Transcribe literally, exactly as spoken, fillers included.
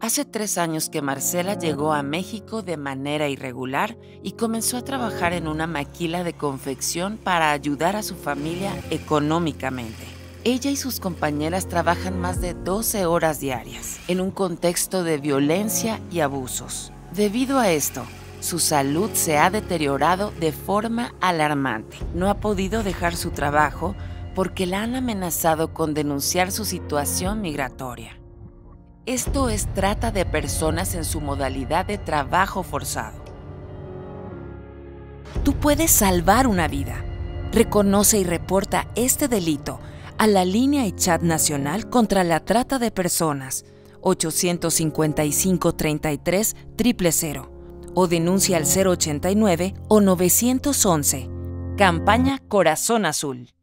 Hace tres años que Marcela llegó a México de manera irregular y comenzó a trabajar en una maquila de confección para ayudar a su familia económicamente. Ella y sus compañeras trabajan más de doce horas diarias, en un contexto de violencia y abusos. Debido a esto, su salud se ha deteriorado de forma alarmante. No ha podido dejar su trabajo porque la han amenazado con denunciar su situación migratoria. Esto es trata de personas en su modalidad de trabajo forzado. Tú puedes salvar una vida. Reconoce y reporta este delito a la línea y chat nacional contra la trata de personas ocho cinco cinco, treinta y tres, cero cero cero o denuncia al cero ochenta y nueve o nueve once. Campaña Corazón Azul.